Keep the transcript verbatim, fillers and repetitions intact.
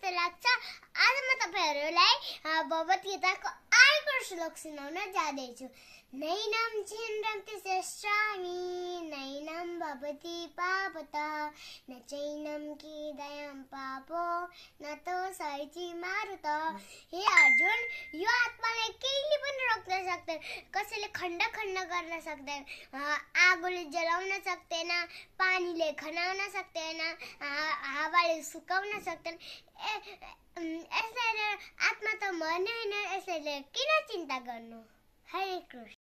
जस्तो लाग्छ। आज म तपाईहरुलाई भगवत गीताको आठौं श्लोक सुनाउन जाँदैछु। नैनं छिन्दन्ति शस्त्राणि नैनं भवति पापतः न चैनं कीदयं पापो न तोषयति मारुतः। हे अर्जुन, यो आत्माले केहीले पनि रोक्न सक्दैन, कसैले खण्ड खण्ड गर्न सक्दैन, आगोले जलाउन सक्दैन, पानीले खनाउन सक्दैन, हावाले सुकाउन सक्दैन। यसैले आत्मा त मर्ने हैन, यसैले किन चिन्ता गर्नु। हरे कृष्ण।